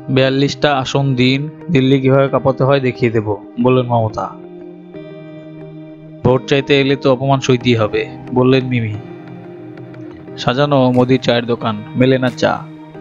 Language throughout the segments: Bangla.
42টা আসন দিন, দিল্লি কিভাবে কাঁপাতে হয় দেখিয়ে দেব, বললেন মমতা। ভোট চাইতে এলে তো অপমান সইতেই হবে, বললেন মিমি। সাজানো মোদির চায়ের দোকান, মেলে না চা।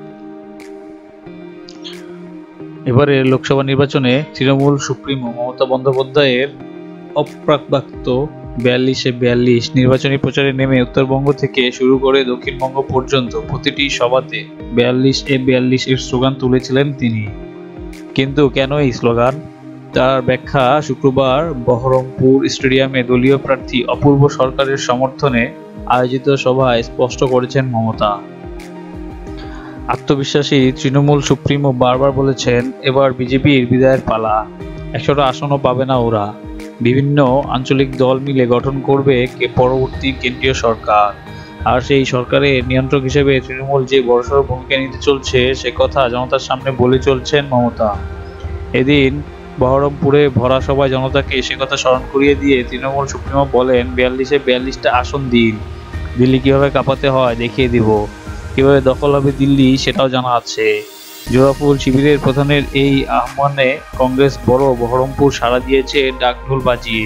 এবারে লোকসভা নির্বাচনে তৃণমূল সুপ্রিমো মমতা বন্দ্যোপাধ্যায়ের অপ্রাপ্ত 42-এ 42 নির্বাচনী প্রচারে নেমে উত্তরবঙ্গ থেকে শুরু করে দক্ষিণবঙ্গ পর্যন্ত প্রতিটি সভাতে 42-এ 42 এর স্লোগান তুলেছিলেন তিনি। কিন্তু কেন এই স্লোগান, তার ব্যাখ্যা শুক্রবার বহরমপুর স্টেডিয়ামে দলীয় প্রার্থী অপূর্ব সরকারের সমর্থনে আয়োজিত সভায় স্পষ্ট করেছেন মমতা। আত্মবিশ্বাসী তৃণমূল সুপ্রিমো বারবার বলেছেন, এবার বিজেপির বিদায়ের পালা, 100টা আসনও পাবে না ওরা। বিভিন্ন আঞ্চলিক দল মিলে গঠন করবে পরবর্তী কেন্দ্রীয় সরকার, আর সেই সরকারের নিয়ন্ত্রক হিসেবে তৃণমূল যে বড়সড় ভূমিকা নিতে চলছে সে কথা জনতার সামনে বলে চলছেন মমতা। এদিন বহরমপুরে ভরা সভায় জনতাকে সে কথা স্মরণ করিয়ে দিয়ে তৃণমূল সুপ্রিমো বলেন, 42-এ 42টা আসন দিন, দিল্লি কিভাবে কাঁপাতে হয় দেখিয়ে দিব, কিভাবে দখল হবে দিল্লি সেটাও জানা আছে। জোড়াফুল শিবিরের প্রধানের এই আহ্বানে কংগ্রেস বড় বহরমপুর সাড়া দিয়েছে ডাকঢোল বাজিয়ে।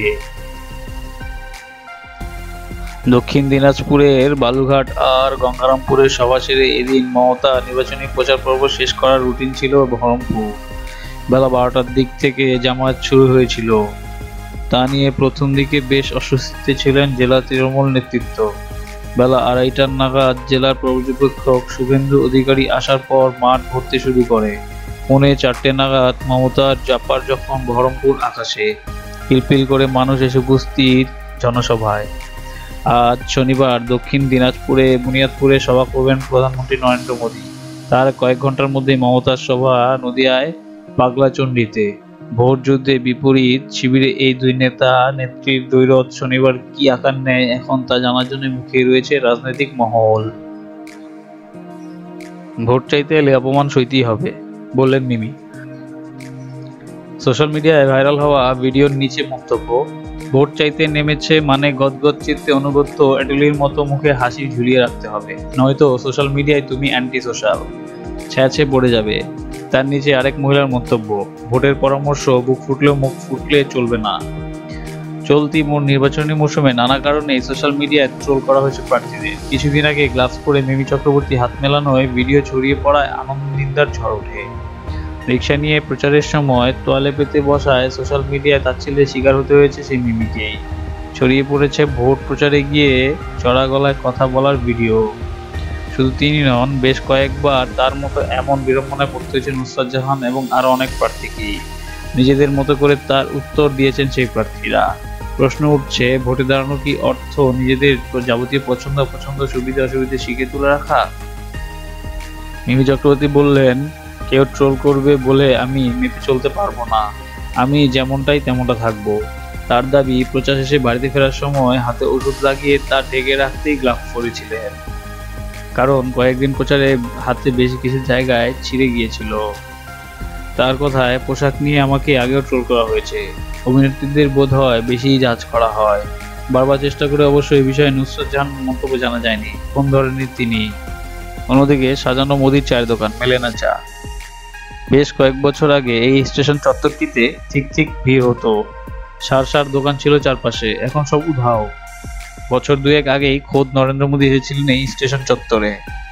দক্ষিণ দিনাজপুরের বালুঘাট আর গঙ্গারামপুরের সভা সেরে এদিন মমতা নির্বাচনী প্রচার পর্ব শেষ করার রুটিন ছিল বহরমপুর। বেলা 12টার দিক থেকে জামায়াত শুরু হয়েছিল। তা নিয়ে প্রথম দিকে বেশ অস্বস্তিতে ছিলেন জেলা তৃণমূল নেতৃত্ব। বেলা 2:30 নাগাদ জেলার পর্যবেক্ষক শুভেন্দু অধিকারী আসার পর মাঠ ভরতে শুরু করে। 3:45 নাগাদ মমতার জাপার যখন বহরমপুর আকাশে, পিলপিল করে মানুষ এসে উপস্থিত জনসভায়। আজ শনিবার দক্ষিণ দিনাজপুরে বুনিয়াদপুরে সভা করবেন প্রধানমন্ত্রী নরেন্দ্র মোদী। তার কয়েক ঘন্টার মধ্যেই মমতার সভা নদিয়ায় পাগলাচণ্ডীতে। ভোট যুদ্ধে বিপরীত শিবিরে এই দুই নেতা নেত্রীর দ্বৈরথ শনিবার কি আকার নেয় এখন তা জানার জন্য মুখিয়ে রয়েছে রাজনৈতিক মহল। ভোট চাইতে এলে অপমান সইতেই হবে, বললেন মিমি। সোশ্যাল মিডিয়ায় ভাইরাল হওয়া ভিডিওর নিচে মন্তব্য, ভোট চাইতে নেমেছে মানে গদগদ চিত্তে অনুগত্য এটলির মতো মুখে হাসি ঝুলিয়ে রাখতে হবে, নয়তো সোশ্যাল মিডিয়ায় তুমি অ্যান্টি সোশ্যাল, ছ্যাঁচে পড়ে যাবে। তার নিচে আরেক মহিলার মন্তব্য, ভোটের পরামর্শ, বুক ফুটলেও মুখ ফুটলে চলবে না। চলতি নির্বাচনী মৌসুমে নানা কারণে সোশ্যাল মিডিয়ায় ট্রোল করা হয়েছে প্রার্থীদের। কিছুদিন আগে গ্লাভস পরে মিমি চক্রবর্তী হাত মেলানোয় ভিডিও ছড়িয়ে পড়ায় আনন্দ নিন্দার ঝড় ওঠে। রিক্সা নিয়ে প্রচারের সময় তোয়ালে পেতে বসায় সোশ্যাল মিডিয়ায় তাচ্ছিল্যের শিকার হতে হয়েছে সেই মিমিকেই। ছড়িয়ে পড়েছে ভোট প্রচারে গিয়ে চড়া গলায় কথা বলার ভিডিও। শুধু তিনি নন, বেশ কয়েকবার তার মতো এমন বিড়ম্বনায় পড়তে হয়েছে নুসরাত জাহান এবং আরো অনেক প্রার্থীকেই। নিজেদের মতো করে তার উত্তর দিয়েছেন সেই প্রার্থীরা। প্রশ্ন উঠছে, ভোটে দাঁড়ানো কি অর্থ নিজেদের যাবতীয় পছন্দ অপছন্দ সুবিধা অসুবিধা শিখে তুলে রাখা? মিমি চক্রবর্তী বললেন, কেউ ট্রোল করবে বলে আমি মেপে চলতে পারবো না, আমি যেমনটাই তেমনটা থাকবো। তার দাবি, প্রচার শেষে বাড়িতে ফেরার সময় হাতে ওষুধ লাগিয়ে তা ঢেকে রাখতেই গ্লাভস পরেছিলেন, কারণ কয়েকদিন প্রচারে হাতে বেশি কিছু জায়গায় ছিঁড়ে গিয়েছিল। তার কথায়, পোশাক নিয়ে আমাকে আগেও ট্রোল করা হয়েছে, অভিনেত্রীদের বোধ হয় বেশি জাজ করা হয়। বারবার চেষ্টা করে অবশ্য এই বিষয়ে নুসরাত জাহান মন্তব্য জানা যায়নি কোন ধরনের তিনি। অন্যদিকে সাজানো মোদির চায়ের দোকান, মেলে না চা। বেশ কয়েক বছর আগে এই স্টেশন চত্বরটিতে ঠিক ভিড় হতো, সার দোকান ছিল চারপাশে, এখন সব উধাও। বছর দুয়েক আগেই খোদ নরেন্দ্র মোদী এসেছিলেন এই স্টেশন চত্বরে।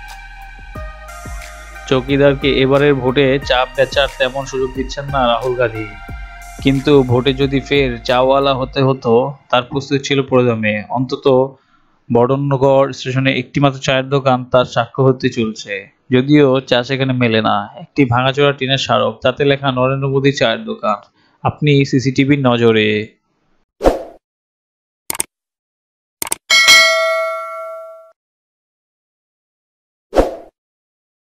চৌকিদারকে এবারের ভোটে চা বেচার তেমন সুযোগ দিচ্ছেন না রাহুল গান্ধী, কিন্তু ভোটে যদি ফের চাওয়ালা হতে হতো তার প্রস্তুতি ছিল প্রয়োজনে। অন্তত বড়ন্নগর স্টেশনে একটি মাত্র চায়ের দোকান তার সাক্ষ্য হতে চলছে, যদিও চা সেখানে মেলে না। একটি ভাঙাচোরা টিনের স্মারক, তাতে লেখা নরেন্দ্র মোদী চায়ের দোকান, আপনি সিসিটিভির নজরে।